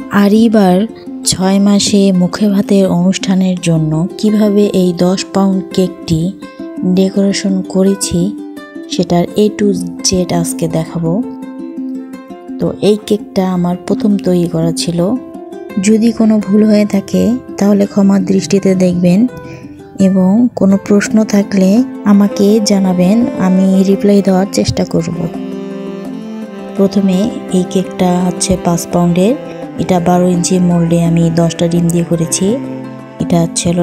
আর এবার 6 মাসে মুখে ভাতের অনুষ্ঠানের জন্য কিভাবে এই 10 পাউন্ড কেকটি ডেকোরেশন করেছি সেটার A to Z আজকে দেখাবো। তো এই কেকটা আমার প্রথম তৈরি করা ছিল। যদি কোনো ভুল হয়ে থাকে তাহলে ক্ষমার দৃষ্টিতে দেখবেন এবং কোনো প্রশ্ন থাকলে আমাকে জানাবেন, আমি রিপ্লাই দেওয়ার চেষ্টা করব। প্রথমে এই কেকটা হচ্ছে 5 পাউন্ডের। এটা 12 ইঞ্চি মোল্ডে আমি 10টা ডিম দিয়ে করেছি। এটা ছিল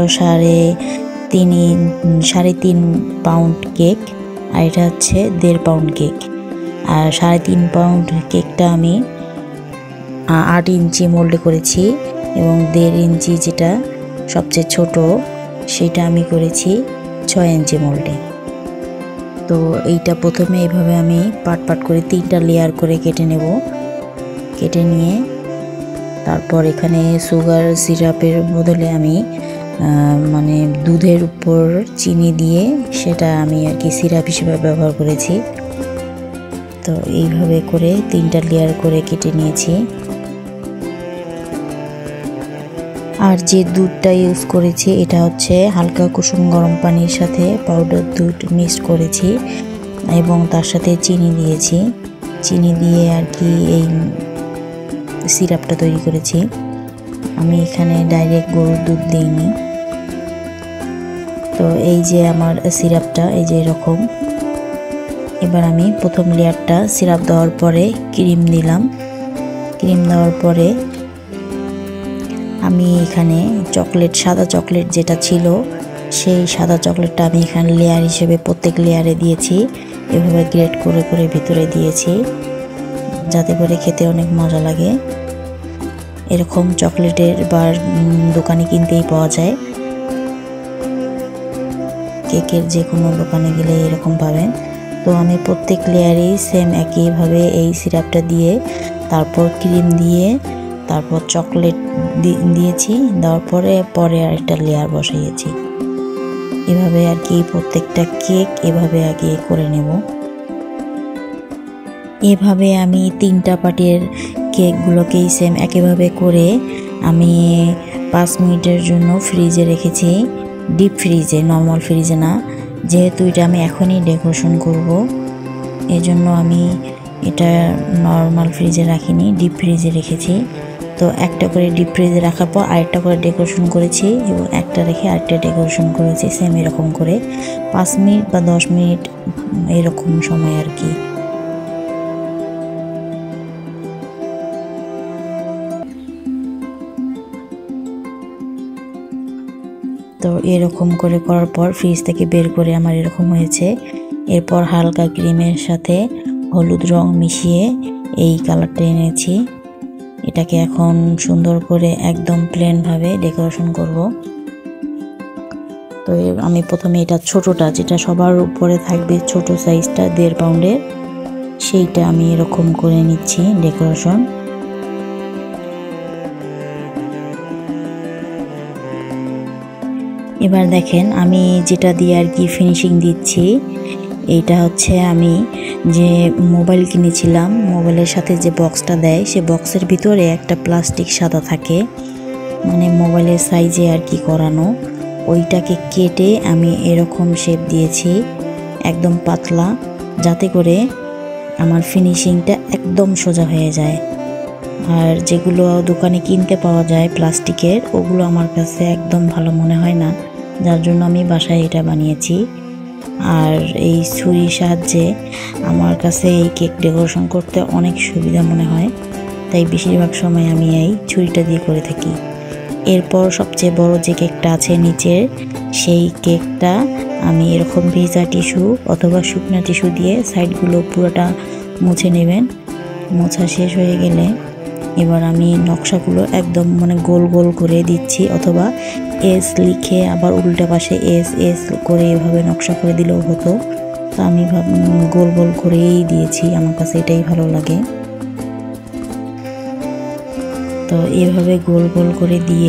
3.5 পাউন্ড কেক, আর এটা হচ্ছে 1.5 পাউন্ড কেক। আর 3.5 পাউন্ড কেকটা আমি 8 ইঞ্চি মোল্ডে করেছি এবং 1.5 ইঞ্চি যেটা সবচেয়ে ছোট সেটা আমি করেছি 6 ইঞ্চি মোল্ডে। তো এইটা প্রথমে এইভাবে আমি পাট করে 3টা লেয়ার করে কেটে নেব। কেটে নিয়ে তারপর এখানে সুগার সিরাপের বদলে আমি মানে দুধের উপর চিনি দিয়ে সেটা আমি আর কি সিরাপ হিসেবে ব্যবহার করেছি। তো এইভাবে করে 3টা লেয়ার করে কেটে নিয়েছি। আর যে দুধটা ইউজ করেছি এটা হচ্ছে হালকা কুসুম গরম পানির সাথে পাউডার দুধ মিক্স করেছি এবং তার সাথে চিনি দিয়েছি। চিনি দিয়ে আর কি এই সিরাপটা তৈরি করেছি। আমি এখানে ডাইরেক্ট গরুর দুধ দিইনি। তো এই যে আমার সিরাপটা এই যে এরকম। এবার আমি প্রথম লেয়ারটা সিরাপ দেওয়ার পরে ক্রিম দিলাম। ক্রিম দেওয়ার পরে আমি এখানে সাদা চকলেট যেটা ছিল সেই সাদা চকলেটটা আমি এখানে লেয়ার হিসেবে প্রত্যেক লেয়ারে দিয়েছি। এভাবে গ্রেট করে করে ভিতরে দিয়েছি যাতে করে খেতে অনেক মজা লাগে। এরকম চকলেটের বার দোকানে কিনতেই পাওয়া যায়, কেকের যে কোনো দোকানে গেলে এরকম পাবেন। তো আমি প্রত্যেক লেয়ারেই সেম একইভাবে এই সিরাপটা দিয়ে তারপর ক্রিম দিয়ে তারপর চকলেট দিয়েছি। দেওয়ার পরে আরেকটা লেয়ার বসাইয়েছি। এভাবে আর কি প্রত্যেকটা কেক এভাবে আগে করে নেব। এভাবে আমি 3টা পার্টের কেকগুলোকেই সেম একইভাবে করে আমি 5 মিনিটের জন্য ফ্রিজে রেখেছি। ডিপ ফ্রিজে, নর্মাল ফ্রিজে না, যেহেতু এটা আমি এখনই ডেকোরেশন করব এজন্য আমি এটা নর্মাল ফ্রিজে রাখিনি, ডিপ ফ্রিজে রেখেছি। তো একটা করে ডিপ ফ্রিজে রাখার পর আরেকটা করে ডেকোরেশন করেছি এবং একটা রেখে আরেকটা ডেকোরেশন করেছি সেম এরকম করে 5 মিনিট বা 10 মিনিট এরকম সময় আর কি। তো এরকম করে করার পর ফ্রিজ থেকে বের করে আমার এরকম হয়েছে। এরপর হালকা ক্রিমের সাথে হলুদ রং মিশিয়ে এই কালারটা এনেছি। এটাকে এখন সুন্দর করে একদম প্লেনভাবে ডেকোরেশন করব। তো আমি প্রথমে এটা ছোটটা যেটা সবার উপরে থাকবে, ছোট সাইজটা 1.5 পাউন্ডের, সেইটা আমি এরকম করে নিচ্ছি ডেকোরেশন। এবার দেখেন আমি যেটা দিয়ে আর কি ফিনিশিং দিচ্ছি, এইটা হচ্ছে আমি যে মোবাইল কিনেছিলাম, মোবাইলের সাথে যে বক্সটা দেয় সে বক্সের ভিতরে একটা প্লাস্টিক সাদা থাকে, মানে মোবাইলের সাইজে আর কি করানো, ওইটাকে কেটে আমি এরকম শেপ দিয়েছি একদম পাতলা, যাতে করে আমার ফিনিশিংটা একদম সোজা হয়ে যায়। আর যেগুলো দোকানে কিনতে পাওয়া যায় প্লাস্টিকের, ওগুলো আমার কাছে একদম ভালো মনে হয় না, যার জন্য আমি বাসায় এটা বানিয়েছি। আর এই ছুরির সাহায্যে আমার কাছে এই কেক ডেকোরেশন করতে অনেক সুবিধা মনে হয়, তাই বেশিরভাগ সময় আমি এই ছুরিটা দিয়ে করে থাকি। এরপর সবচেয়ে বড় যে কেকটা আছে নিচের, সেই কেকটা আমি এরকম ভিজা টিস্যু অথবা শুকনো টিস্যু দিয়ে সাইডগুলো পুরোটা মুছে নেবেন। মোছা শেষ হয়ে গেলে এবার আমি নকশাগুলো একদম মানে গোল গোল করে দিচ্ছি, অথবা এস লিখে আবার উল্টা পাশে এস এস করে এভাবে নকশা করে দিলেও হতো। তো আমি গোল গোল করেই দিয়েছি, আমার কাছে এটাই ভালো লাগে। তো এভাবে গোল গোল করে দিয়ে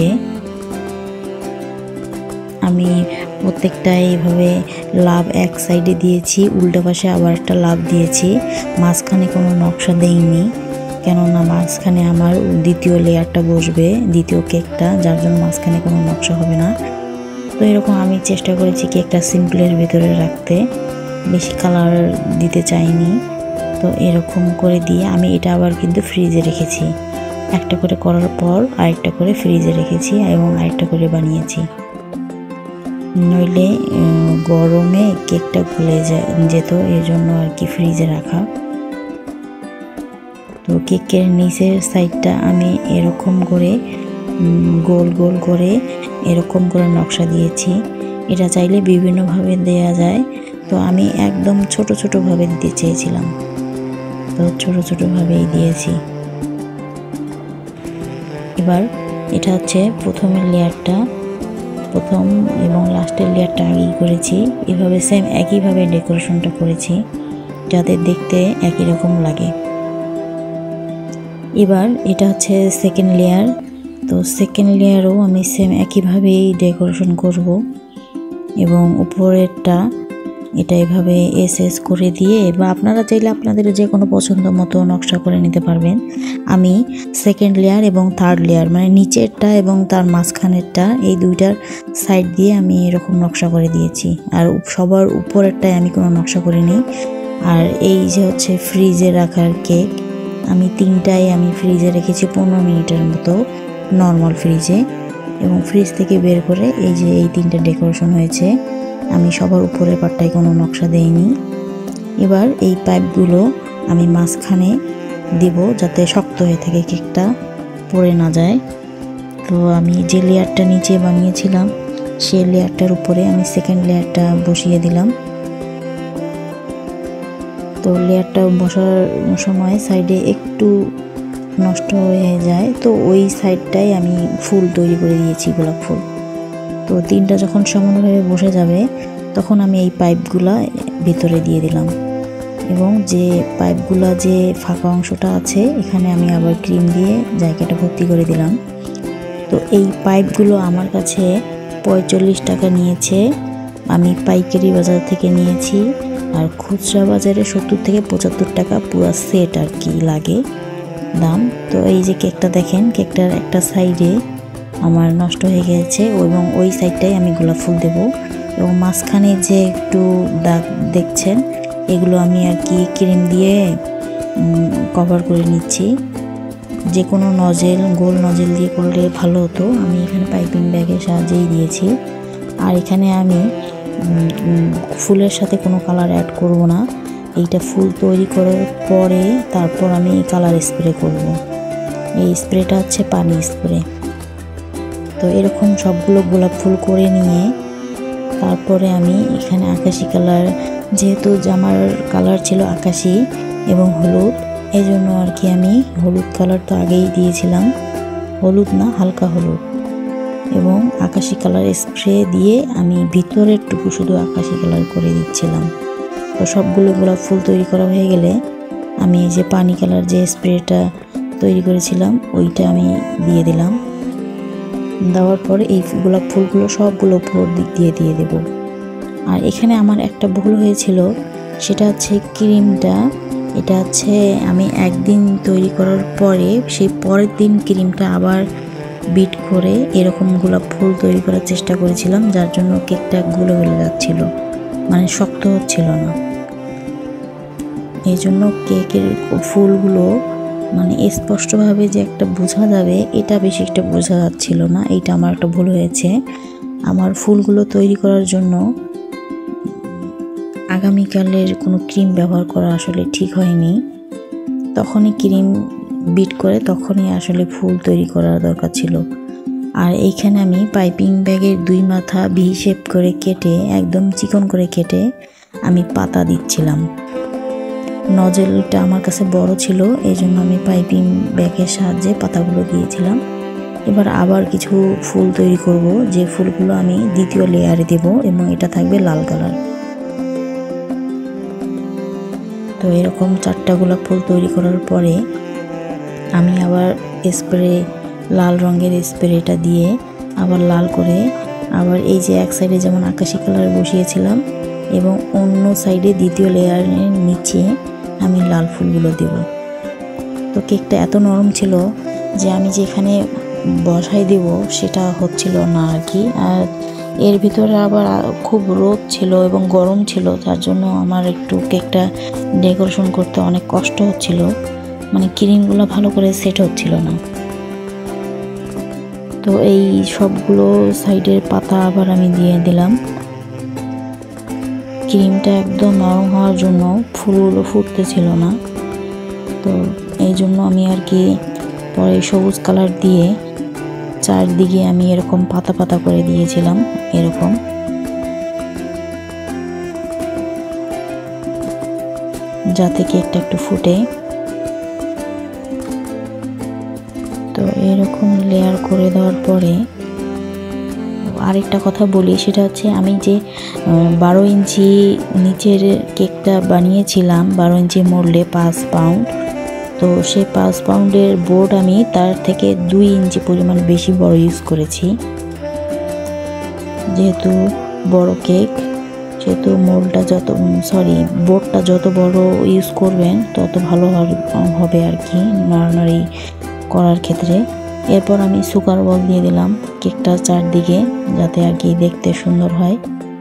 আমি প্রত্যেকটা এইভাবে লাভ এক সাইডে দিয়েছি, উল্টা পাশে আবার একটা লাভ দিয়েছি, মাঝখানে কোনো নকশা দেইনি, কেননা মাঝখানে আমার দ্বিতীয় লেয়ারটা বসবে, দ্বিতীয় কেকটা, যার জন্য মাঝখানে কোনো নকশা হবে না। তো এরকম আমি চেষ্টা করেছি কেকটা সিম্পলের ভিতরে রাখতে, বেশি কালার দিতে চাইনি। তো এরকম করে দিয়ে আমি এটা আবার কিন্তু ফ্রিজে রেখেছি, একটা করে করার পর আরেকটা করে ফ্রিজে রেখেছি এবং আরেকটা করে বানিয়েছি, নইলে গরমে কেকটা গলে যেত, এর জন্য আর কি ফ্রিজে রাখা। তো কেকের নিচের সাইডটা আমি এরকম করে গোল গোল করে এরকম করে নকশা দিয়েছি। এটা চাইলে বিভিন্নভাবে দেয়া যায়, তো আমি একদম ছোট ছোটোভাবে দিতে চেয়েছিলাম, তো ছোট ছোটোভাবেই দিয়েছি। এবার এটা হচ্ছে প্রথমের লেয়ারটা, প্রথম এবং লাস্টের লেয়ারটা আগেই করেছি, এভাবে সেম একইভাবে ডেকোরেশনটা করেছি যাতে দেখতে একই রকম লাগে। এবার এটা হচ্ছে সেকেন্ড লেয়ার, তো সেকেন্ড লেয়ারও আমি সেম একইভাবেই ডেকোরেশন করব এবং উপরেরটা এটা এভাবে এস করে দিয়ে, বা আপনারা চাইলে আপনাদের যে কোনো পছন্দ মতো নকশা করে নিতে পারবেন। আমি সেকেন্ড লেয়ার এবং থার্ড লেয়ার মানে নিচেরটা এবং তার মাঝখানেরটা এই দুইটার সাইড দিয়ে আমি এরকম নকশা করে দিয়েছি, আর সবার উপরেরটায় আমি কোনো নকশা করিনি। আর এই যে হচ্ছে ফ্রিজে রাখার কেক, আমি তিনটাই আমি ফ্রিজে রেখেছি 15 মিনিটের মতো নর্মাল ফ্রিজে, এবং ফ্রিজ থেকে বের করে এই যে এই তিনটা ডেকোরেশন হয়েছে। আমি সবার উপরের পাটটায় কোনো নকশা দেইনি। এবার এই পাইপগুলো আমি মাঝখানে দেব যাতে শক্ত হয়ে থাকে, কেকটা পড়ে না যায়। তো আমি যে লেয়ারটা নিচে বানিয়েছিলাম সেই লেয়ারটার উপরে আমি সেকেন্ড লেয়ারটা বসিয়ে দিলাম। তো লেয়ারটা বসার সময় সাইডে একটু নষ্ট হয়ে যায়, তো ওই সাইডটাই আমি ফুল তৈরি করে দিয়েছি, গোলাপ ফুল। তো তিনটা যখন সমানভাবে বসে যাবে তখন আমি এই পাইপগুলা ভিতরে দিয়ে দিলাম, এবং যে পাইপগুলা যে ফাঁকা অংশটা আছে এখানে আমি আবার ক্রিম দিয়ে জায়গাটা ভর্তি করে দিলাম। তো এই পাইপগুলো আমার কাছে 45 টাকা নিয়েছে, আমি পাইকারি বাজার থেকে নিয়েছি, আর খুচরা বাজারে 70 থেকে 75 টাকা পুরো সেট আর কি লাগে দাম। তো এই যে কেকটা দেখেন, কেকটার একটা সাইডে আমার নষ্ট হয়ে গেছে এবং ওই সাইডটাই আমি গোলাপ ফুল দেবো, এবং মাঝখানে যে একটু দাগ দেখছেন এগুলো আমি আর কি ক্রিম দিয়ে কভার করে নিচ্ছি। যে কোনো নজেল, গোল নজেল দিয়ে করলে ভালো হতো, আমি এখানে পাইপিং ব্যাগের সাহায্যেই দিয়েছি। আর এখানে আমি ফুলের সাথে কোনো কালার অ্যাড করব না, এইটা ফুল তৈরি করার পরে তারপর আমি কালার স্প্রে করব। এই স্প্রেটা হচ্ছে পানি স্প্রে। তো এরকম সবগুলো গোলাপ ফুল করে নিয়ে তারপরে আমি এখানে আকাশি কালার, যেহেতু জামার কালার ছিল আকাশি এবং হলুদ, এই জন্য আর কি আমি হলুদ কালার তো আগেই দিয়েছিলাম, হলুদ না হালকা হলুদ, এবং আকাশি কালার স্প্রে দিয়ে আমি ভিতরের টুকু শুধু আকাশি কালার করে দিচ্ছিলাম। তো সবগুলো গোলাপ ফুল তৈরি করা হয়ে গেলে আমি এই যে পানি কালার যে স্প্রেটা তৈরি করেছিলাম ওইটা আমি দিয়ে দিলাম। দেওয়ার পরে এই গোলাপ ফুলগুলো সবগুলো উপর দিক দিয়ে দিয়ে দেব। আর এখানে আমার একটা ভুল হয়েছিল, সেটা হচ্ছে ক্রিমটা, এটা হচ্ছে আমি একদিন তৈরি করার পরে সেই পরের দিন ক্রিমটা আবার বিট করে এরকম গোলাপ ফুল তৈরি করার চেষ্টা করেছিলাম, যার জন্য কেকটা গলে গলে যাচ্ছিল, মানে শক্ত হচ্ছিল না। এই জন্য কেকের ফুলগুলো মানে স্পষ্টভাবে যে একটা বোঝা যাবে এটা বেশি একটা বোঝা যাচ্ছিল না, এইটা আমার একটা ভুল হয়েছে। আমার ফুলগুলো তৈরি করার জন্য আগামীকালের কোনো ক্রিম ব্যবহার করা আসলে ঠিক হয়নি, তখনই ক্রিম বিট করে তখনই আসলে ফুল তৈরি করা দরকার ছিল। আর এইখানে আমি পাইপিং ব্যাগের দুই মাথা ভি শেপ করে কেটে, একদম চিকন করে কেটে আমি পাতা দিচ্ছিলাম। নজেলটা আমার কাছে বড় ছিল, এই জন্য আমি পাইপিং ব্যাগের সাহায্যে পাতাগুলো দিয়েছিলাম। এবার আবার কিছু ফুল তৈরি করব, যে ফুলগুলো আমি দ্বিতীয় লেয়ারে দেব, এবং এটা থাকবে লাল কালার। তো এরকম 4টা গোলাপ ফুল তৈরি করার পরে আমি আবার স্প্রে, লাল রঙের স্প্রেটা দিয়ে আবার লাল করে, আবার এই যে এক সাইডে যেমন আকাশি কালার বসিয়েছিলাম এবং অন্য সাইডে দ্বিতীয় লেয়ারের নিচে আমি লাল ফুলগুলো দেব। তো কেকটা এত নরম ছিল যে আমি যেখানে বসাই দেব সেটা হচ্ছিল না আর কি। আর এর ভিতরে আবার খুব রোদ ছিল এবং গরম ছিল, যার জন্য আমার একটু কেকটা ডেকোরেশন করতে অনেক কষ্ট হচ্ছিল, মানে ক্রিমগুলো ভালো করে সেট হচ্ছিল না। তো এই সবগুলো সাইডের পাতা আবার আমি দিয়ে দিলাম। ক্রিমটা একদম নরম হওয়ার জন্য ফুলগুলো ফুটতেছিল না, তো এই জন্য আমি আর কি পরে সবুজ কালার দিয়ে চারদিকে আমি এরকম পাতা পাতা করে দিয়েছিলাম, এরকম। যাতে কেকটা একটু ফুটে। তো এরকম লেয়ার করে দেওয়ার পরে আরেকটা কথা বলি, সেটা হচ্ছে আমি যে 12 ইঞ্চি নিচের কেকটা বানিয়েছিলাম, 12 ইঞ্চি মোল্ডে 5 পাউন্ড, তো সেই 5 পাউন্ডের বোর্ড আমি তার থেকে 2 ইঞ্চি পরিমাণ বেশি বড় ইউজ করেছি। যেহেতু বড় কেক, সেহেতু বোর্ডটা যত বড় ইউজ করবেন তত ভালো হবে আর কি নাড়ানাড়ি করার ক্ষেত্রে। এরপর আমি সুগার বল দিয়ে দিলাম কেকটার চারদিকে, যাতে আর কি দেখতে সুন্দর হয়।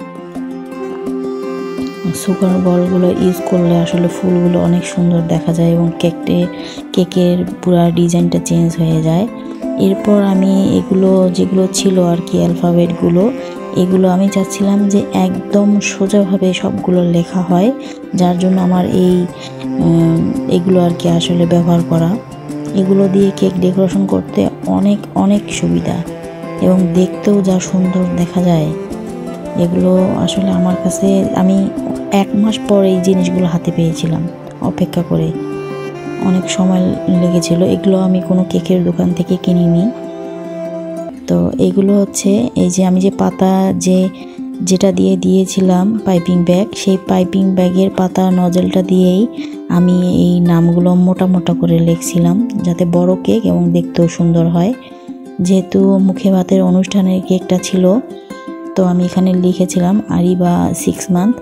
সুগার বলগুলো ইউজ করলে আসলে ফুলগুলো অনেক সুন্দর দেখা যায় এবং কেকের পুরো ডিজাইনটা চেঞ্জ হয়ে যায়। এরপর আমি যেগুলো ছিল আর কি অ্যালফাবেটগুলো, এগুলো আমি চাচ্ছিলাম যে একদম সোজাভাবে সবগুলো লেখা হয়, যার জন্য আমার এগুলো আর কি আসলে ব্যবহার করা। এগুলো দিয়ে কেক ডেকোরেশন করতে অনেক অনেক সুবিধা এবং দেখতেও যা সুন্দর দেখা যায়। এগুলো আসলে আমার কাছে আমি 1 মাস পর এই জিনিসগুলো হাতে পেয়েছিলাম, অপেক্ষা করে অনেক সময় লেগেছিল। এগুলো আমি কোনো কেকের দোকান থেকে কিনিনি। তো এগুলো হচ্ছে এই যে আমি যে পাতা যেটা দিয়েছিলাম পাইপিং ব্যাগ, সেই পাইপিং ব্যাগের পাতা নজলটা দিয়েই আমি এই নামগুলো মোটা মোটা করে লিখছিলাম, যাতে বড় কেক এবং দেখতেও সুন্দর হয়। যেহেতু মুখে ভাতের অনুষ্ঠানের কেকটা ছিল, তো আমি এখানে লিখেছিলাম আরিবা 6 মান্থ।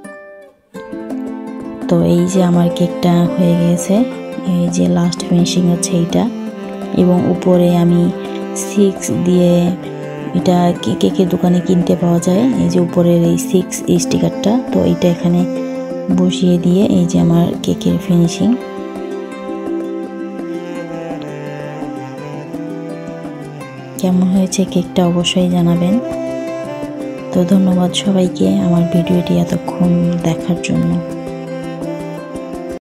তো এই যে আমার কেকটা হয়ে গেছে, এই যে লাস্ট ফিনিশিং হচ্ছে এইটা, এবং উপরে আমি 6 দিয়ে, এটা কেকের দোকানে কিনতে পাওয়া যায়, এই যে উপরের এই 6 স্টিকারটা, তো এইটা এখানে বসিয়ে দিয়ে এই যে আমার কেকের ফিনিশিং। কেমন হয়েছে কেকটা অবশ্যই জানাবেন। তো ধন্যবাদ সবাইকে আমার ভিডিওটি এতক্ষণ দেখার জন্য।